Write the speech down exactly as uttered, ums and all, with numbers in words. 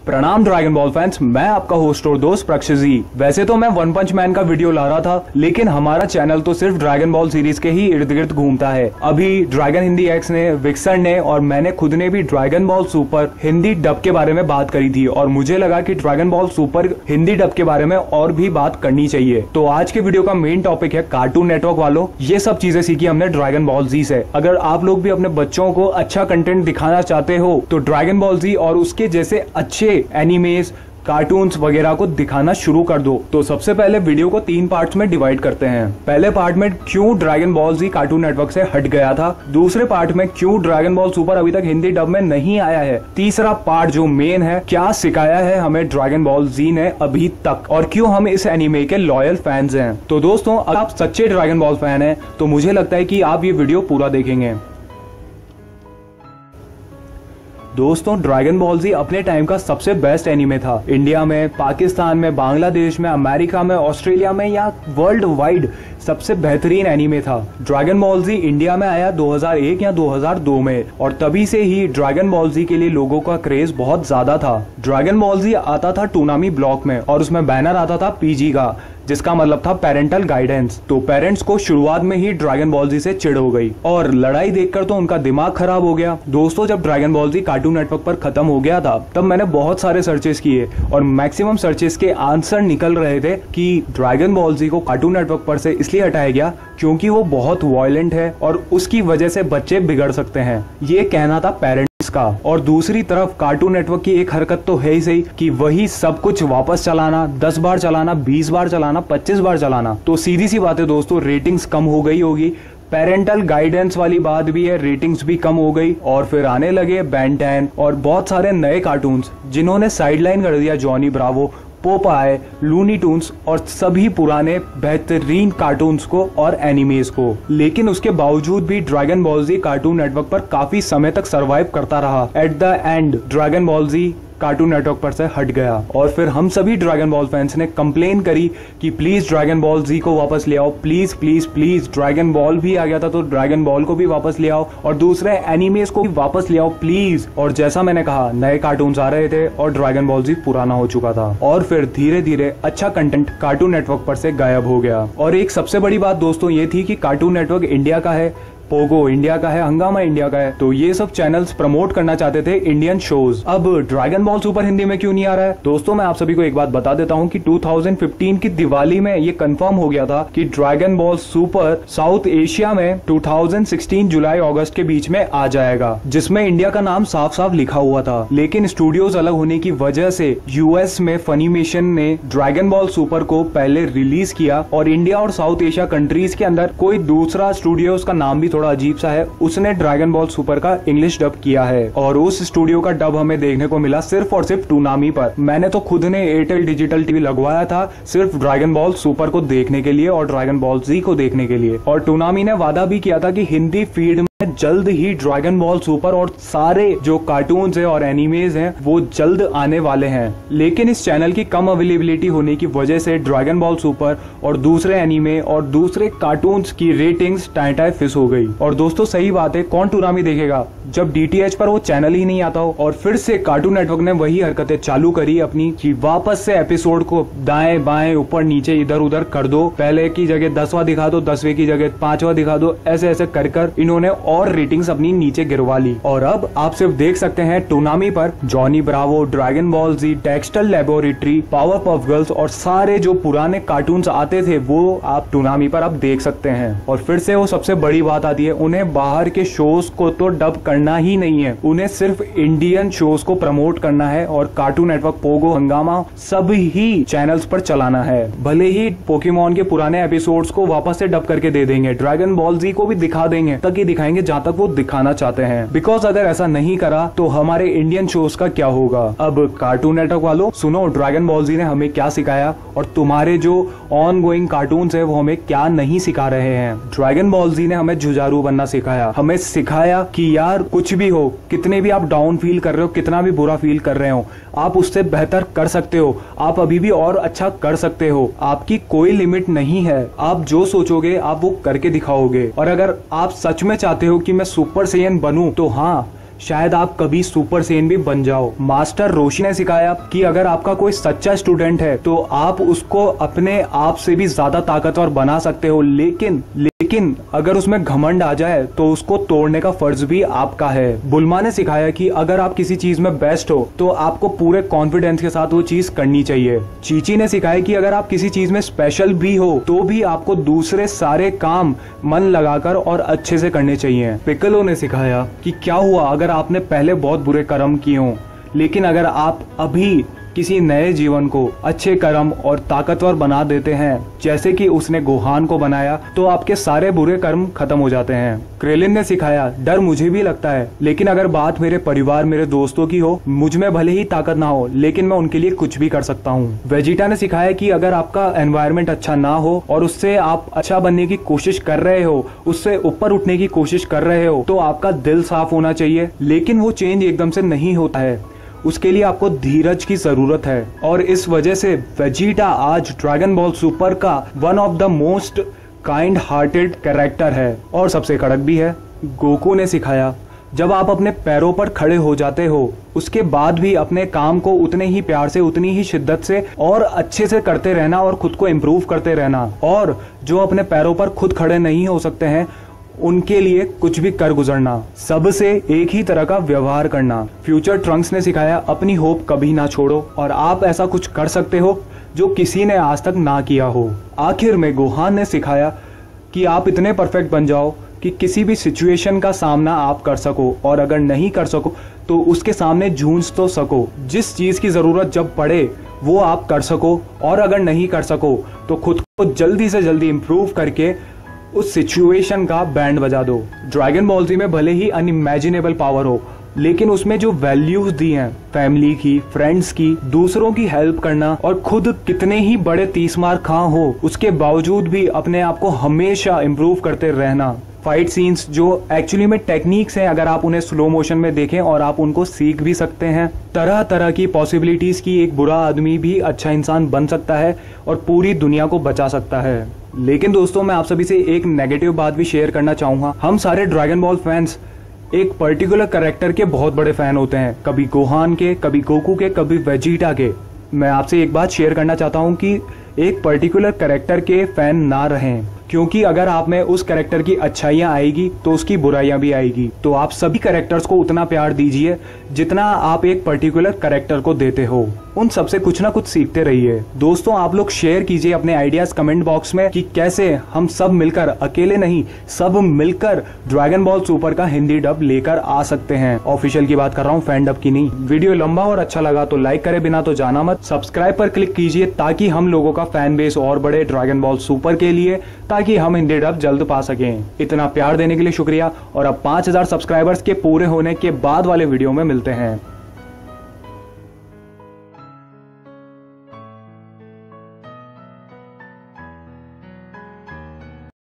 प्रणाम dragon Ball fans, मैं आपका होस्ट और दोस्त प्रक्षजी। वैसे तो मैं वन पंच मैन का वीडियो ला रहा था, लेकिन हमारा चैनल तो सिर्फ ड्रैगन बॉल सीरीज के ही इर्द गिर्द घूमता है। अभी ड्रैगन हिंदी एक्स ने, विक्सर ने और मैंने खुद ने भी Dragon Ball Super Hindi dub के बारे में बात करी थी और मुझे लगा कि Dragon Ball Super Hindi dub के बारे में और भी बात करनी चाहिए। तो आज के वीडियो का मेन टॉपिक है कार्टून नेटवर्क वालों, ये सब चीजें सीखी हमने ड्रैगन बॉल जी से। अगर आप लोग भी अपने बच्चों को अच्छा कंटेंट दिखाना चाहते हो तो ड्रैगन बॉल जी और उसके जैसे अच्छे एनिमेज, कार्टून्स वगैरह को दिखाना शुरू कर दो। तो सबसे पहले वीडियो को तीन पार्ट्स में डिवाइड करते हैं। पहले पार्ट में क्यों Dragon Ball Z Cartoon Network से हट गया था, दूसरे पार्ट में क्यों ड्रैगन बॉल सुपर अभी तक हिंदी डब में नहीं आया है, तीसरा पार्ट जो मेन है, क्या सिखाया है हमें ड्रैगन बॉल जी ने अभी तक और क्यों हम इस एनिमे के लॉयल फैंस हैं। तो दोस्तों, अगर आप सच्चे ड्रैगन बॉल फैन हैं तो मुझे लगता है कि आप ये वीडियो पूरा देखेंगे। दोस्तों, ड्रैगन बॉल जी अपने टाइम का सबसे बेस्ट एनीमे था। इंडिया में, पाकिस्तान में, बांग्लादेश में, अमेरिका में, ऑस्ट्रेलिया में या वर्ल्ड वाइड सबसे बेहतरीन एनीमे था। ड्रैगन बॉल जी इंडिया में आया दो हज़ार एक या दो हज़ार दो में और तभी से ही ड्रैगन बॉल जी के लिए लोगों का क्रेज बहुत ज्यादा था। ड्रैगन बॉल जी आता था टूनामी ब्लॉक में और उसमें बैनर आता था पीजी का, जिसका मतलब था पेरेंटल गाइडेंस। तो पेरेंट्स को शुरुआत में ही ड्रैगन बॉल जी से चिढ़ हो गई और लड़ाई देखकर तो उनका दिमाग खराब हो गया। दोस्तों, जब Dragon Ball Z Cartoon Network पर खत्म हो गया था तब मैंने बहुत सारे सर्चेस किए और मैक्सिमम सर्चेस के आंसर निकल रहे थे कि ड्रैगन बॉल जी को कार्टून नेटवर्क पर से इसलिए हटाया गया क्योंकि वो बहुत वायलेंट है और उसकी वजह से बच्चे बिगड़ सकते हैं, ये कहना था पेरेंट्स का। और दूसरी तरफ कार्टून नेटवर्क की एक हरकत तो है ही सही कि वही सब कुछ वापस चलाना, दस बार चलाना, बीस बार चलाना, पच्चीस बार चलाना। तो सीधी सी बात है दोस्तों, रेटिंग्स कम हो गई होगी, पेरेंटल गाइडेंस वाली बात भी है, रेटिंग्स भी कम हो गई और फिर आने लगे बेन टेन और बहुत सारे नए कार्टून्स जिन्होंने साइडलाइन कर दिया Johnny Bravo, Popeye, Looney Tunes और सभी पुराने बेहतरीन कार्टून्स को और एनिमेज को। लेकिन उसके बावजूद भी Dragon Ball Z Cartoon Network पर काफी समय तक सरवाइव करता रहा। At the end Dragon Ball Z Cartoon Network पर से हट गया और फिर हम सभी ड्रैगन बॉल फैंस ने कंप्लेन करी कि प्लीज ड्रैगन बॉल जी को वापस ले आओ, please please please. Dragon Ball भी आ गया था तो ड्रैगन बॉल को भी वापस ले आओ और दूसरे एनिमेज को भी वापस ले आओ प्लीज। और जैसा मैंने कहा, नए कार्टून्स आ रहे थे और ड्रैगन बॉल जी पुराना हो चुका था और फिर धीरे धीरे अच्छा कंटेंट कार्टून नेटवर्क पर से गायब हो गया। और एक सबसे बड़ी बात दोस्तों ये थी कि कार्टून नेटवर्क इंडिया का है, पोगो इंडिया का है, हंगामा इंडिया का है, तो ये सब चैनल्स प्रमोट करना चाहते थे इंडियन शोज। अब ड्रैगन बॉल सुपर हिंदी में क्यों नहीं आ रहा है? दोस्तों, मैं आप सभी को एक बात बता देता हूँ कि दो हज़ार पंद्रह की दिवाली में ये कंफर्म हो गया था कि Dragon Ball Super South Asia में दो हज़ार सोलह जुलाई अगस्त के बीच में आ जाएगा, जिसमें इंडिया का नाम साफ साफ लिखा हुआ था। लेकिन स्टूडियोज अलग होने की वजह से यूएस में फनीमेशन ने ड्रैगन बॉल सुपर को पहले रिलीज किया और इंडिया और साउथ एशिया कंट्रीज के अंदर कोई दूसरा स्टूडियो, उसका नाम भी थोड़ा अजीब सा है, उसने ड्रैगन बॉल सुपर का इंग्लिश डब किया है और उस स्टूडियो का डब हमें देखने को मिला सिर्फ और सिर्फ टूनामी पर। मैंने तो खुद ने एयरटेल डिजिटल टीवी लगवाया था सिर्फ ड्रैगन बॉल सुपर को देखने के लिए और ड्रैगन बॉल जी को देखने के लिए। और टूनामी ने वादा भी किया था कि हिंदी फीड में जल्द ही ड्रैगन बॉल सुपर और सारे जो कार्टून्स है और एनिमेज हैं वो जल्द आने वाले हैं। लेकिन इस चैनल की कम अवेलेबिलिटी होने की वजह से ड्रैगन बॉल सुपर और दूसरे एनिमे और दूसरे कार्टून्स की रेटिंग्स टाई टाई फिस हो गई। और दोस्तों, सही बात है, कौन टूनामी देखेगा जब डीटीएच पर वो चैनल ही नहीं आता हो। और फिर से कार्टून नेटवर्क ने वही हरकतें चालू करी अपनी कि वापस से एपिसोड को दाएं बाएं ऊपर नीचे इधर उधर कर दो, पहले की जगह दसवां दिखा दो, दसवें की जगह पांचवा दिखा दो, ऐसे ऐसे कर कर इन्होंने और रेटिंग्स अपनी नीचे गिरवा ली। और अब आप सिर्फ देख सकते हैं टूनामी पर Johnny Bravo, Dragon Ball Z, Dexter laboratory, Powerpuff Girls और सारे जो पुराने कार्टून्स आते थे वो आप टूनामी पर अब देख सकते हैं। और फिर से वो सबसे बड़ी बात आती है, उन्हें बाहर के शोज को तो डब करना ही नहीं है, उन्हें सिर्फ इंडियन शोज को प्रमोट करना है और कार्टून नेटवर्क, पोगो, हंगामा सब ही चैनल्स पर चलाना है। भले ही पोकेमॉन के पुराने एपिसोड्स को वापस से डब करके दे देंगे, ड्रैगन बॉल जी को भी दिखा देंगे, तक ही दिखाएंगे जहां तक वो दिखाना चाहते हैं। बिकॉज अगर ऐसा नहीं करा तो हमारे इंडियन शोज का क्या होगा। अब कार्टून नेटवर्क वालों सुनो, ड्रैगन बॉल जी ने हमें क्या सिखाया और तुम्हारे जो ऑन गोइंग कार्टून्स है वो हमें क्या नहीं सिखा रहे हैं। ड्रैगन बॉल जी ने हमें जुझारू बनना सिखाया, हमें सिखाया कि यार कुछ भी हो, कितने भी आप डाउन फील कर रहे हो, कितना भी बुरा फील कर रहे हो, आप उससे बेहतर कर सकते हो, आप अभी भी और अच्छा कर सकते हो, आपकी कोई लिमिट नहीं है, आप जो सोचोगे आप वो करके दिखाओगे। और अगर आप सच में चाहते हो कि मैं सुपर सैयन बनूं तो हाँ, शायद आप कभी सुपर सेन भी बन जाओ। मास्टर रोशी ने सिखाया कि अगर आपका कोई सच्चा स्टूडेंट है तो आप उसको अपने आप से भी ज्यादा ताकतवर बना सकते हो, लेकिन लेकिन अगर उसमें घमंड आ जाए तो उसको तोड़ने का फर्ज भी आपका है। बुल्मा ने सिखाया कि अगर आप किसी चीज में बेस्ट हो तो आपको पूरे कॉन्फिडेंस के साथ वो चीज करनी चाहिए। चीची ने सिखाया कि अगर आप किसी चीज में स्पेशल भी हो तो भी आपको दूसरे सारे काम मन लगाकर और अच्छे से करने चाहिए। पिकलो ने सिखाया कि क्या हुआ अगर आपने पहले बहुत बुरे कर्म किए हों, लेकिन अगर आप अभी किसी नए जीवन को अच्छे कर्म और ताकतवर बना देते हैं जैसे कि उसने गोहान को बनाया, तो आपके सारे बुरे कर्म खत्म हो जाते हैं। क्रेलिन ने सिखाया डर मुझे भी लगता है, लेकिन अगर बात मेरे परिवार मेरे दोस्तों की हो, मुझ में भले ही ताकत ना हो लेकिन मैं उनके लिए कुछ भी कर सकता हूँ। वेजिटा ने सिखाया कि अगर आपका एनवायरनमेंट अच्छा ना हो और उससे आप अच्छा बनने की कोशिश कर रहे हो, उससे ऊपर उठने की कोशिश कर रहे हो, तो आपका दिल साफ होना चाहिए। लेकिन वो चेंज एकदम से नहीं होता है, उसके लिए आपको धीरज की जरूरत है। और इस वजह से वेजिटा आज ड्रैगन बॉल सुपर का one of the most kind hearted character है और सबसे कड़क भी है। गोकू ने सिखाया जब आप अपने पैरों पर खड़े हो जाते हो उसके बाद भी अपने काम को उतने ही प्यार से, उतनी ही शिद्दत से और अच्छे से करते रहना और खुद को इम्प्रूव करते रहना। और जो अपने पैरों पर खुद खड़े नहीं हो सकते हैं उनके लिए कुछ भी कर गुजरना, सबसे एक ही तरह का व्यवहार करना। फ्यूचर ट्रंक्स ने सिखाया अपनी होप कभी ना छोड़ो और आप ऐसा कुछ कर सकते हो जो किसी ने आज तक ना किया हो। आखिर में गोहान ने सिखाया कि आप इतने परफेक्ट बन जाओ कि किसी भी सिचुएशन का सामना आप कर सको, और अगर नहीं कर सको तो उसके सामने जूझ तो सको। जिस चीज की जरूरत जब पड़े वो आप कर सको, और अगर नहीं कर सको तो खुद को जल्दी से जल्दी इंप्रूव करके उस सिचुएशन का बैंड बजा दो। ड्रैगन बॉल जी में भले ही अनइमेजिनेबल पावर हो, लेकिन उसमें जो वैल्यूज दी हैं फैमिली की, फ्रेंड्स की, दूसरों की हेल्प करना और खुद कितने ही बड़े तीस मार खा हो उसके बावजूद भी अपने आप को हमेशा इम्प्रूव करते रहना। फाइट सीन्स जो एक्चुअली में टेक्निक्स हैं, अगर आप उन्हें स्लो मोशन में देखें और आप उनको सीख भी सकते हैं। तरह तरह की पॉसिबिलिटीज की एक बुरा आदमी भी अच्छा इंसान बन सकता है और पूरी दुनिया को बचा सकता है। लेकिन दोस्तों मैं आप सभी से एक नेगेटिव बात भी शेयर करना चाहूंगा। हम सारे ड्रैगन बॉल फैंस एक पर्टिकुलर कैरेक्टर के बहुत बड़े फैन होते हैं, कभी गोहान के, कभी गोकू के, कभी वेजिटा के। मैं आपसे एक बात शेयर करना चाहता हूं कि एक पर्टिकुलर कैरेक्टर के फैन ना रहें, क्योंकि अगर आप में उस कैरेक्टर की अच्छाइयां आएगी तो उसकी बुराइयां भी आएगी। तो आप सभी कैरेक्टर्स को उतना प्यार दीजिए जितना आप एक पर्टिकुलर कैरेक्टर को देते हो। उन सबसे कुछ ना कुछ सीखते रहिए। दोस्तों आप लोग शेयर कीजिए अपने आइडियाज कमेंट बॉक्स में कि कैसे हम सब मिलकर, अकेले नहीं सब मिलकर ड्रैगन बॉल सुपर का हिंदी डब लेकर आ सकते हैं। ऑफिशियल की बात कर रहा हूँ, फैन डब की नहीं। वीडियो लंबा और अच्छा लगा तो लाइक करे बिना तो जाना मत, सब्सक्राइब पर क्लिक कीजिए ताकि हम लोगों का फैन बेस और बढ़े ड्रैगन बॉल सुपर के लिए, ताकि हम हिंदी डब जल्द पा सकें। इतना प्यार देने के लिए शुक्रिया, और अब पांच हजार सब्सक्राइबर्स के पूरे होने के बाद वाले वीडियो में मिलते हैं।